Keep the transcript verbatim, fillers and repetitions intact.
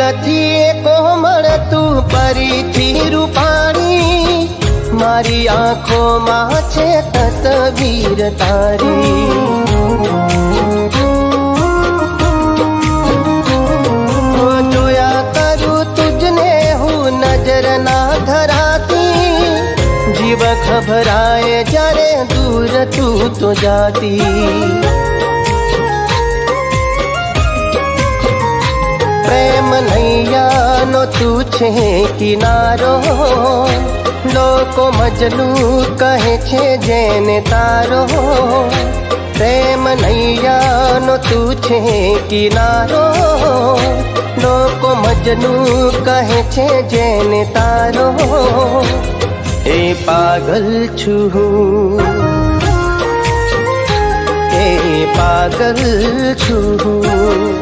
નથી એ કોમળ તું પરી થી રૂપાણી મારી આંખોમાં છે તસવીર તારી જોયા કરું તુજને હું નજર ના ધરાતી जीव घबराए जारे दूर तू तो जाती प्रेम नैया नो तू छे किनारो लोको मजनू कहे छे जेने तारो प्रेम नैया नो तू छे किनारो लोको मजनू कहे छे जेने तारो ए पागल छू ए पागल छू।